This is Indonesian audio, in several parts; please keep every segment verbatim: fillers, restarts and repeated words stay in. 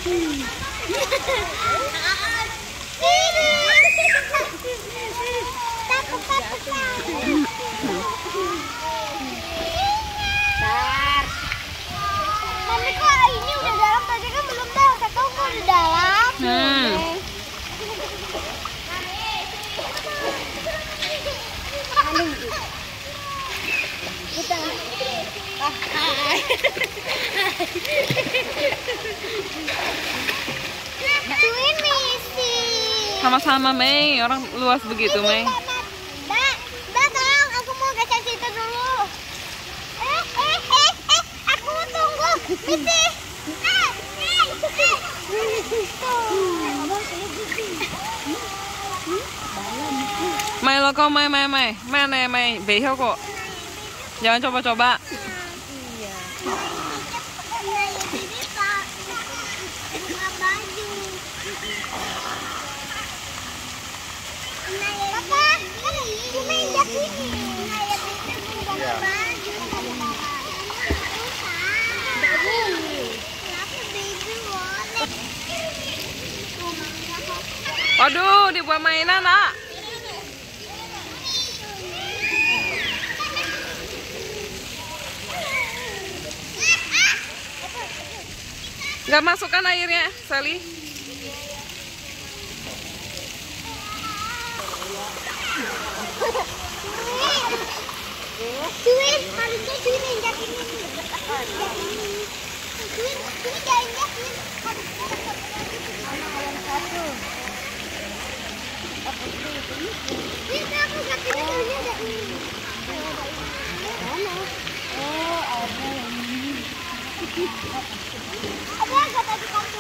Mami kok ini udah dalam, tadi kan belum tahu, saya tahu kok udah dalam. Hmm. Kita. Cuy misi. Sama-sama Mei, orang luas begitu Mei. Mbak, Mbak, tolong, aku mau geser situ dulu. Eh, eh, eh, eh, aku mau tunggu. Misi. Eh, eh, eh. Mei lo kau Mei Mei Mei, mana Mei, behel kok. Jangan coba-coba. Waduh, dibuat mainan, Nak. Gak masukkan airnya, Sally. Cuy, harusnya cuy injak ini. Injak ini. Cuy, cuy jangan injak ini. Satu. Ini aku gak kena cuy ada ini. Mana? Oh, ada yang ini. Ada agak tadi kartu.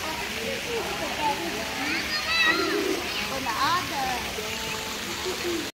Oh, nggak ada.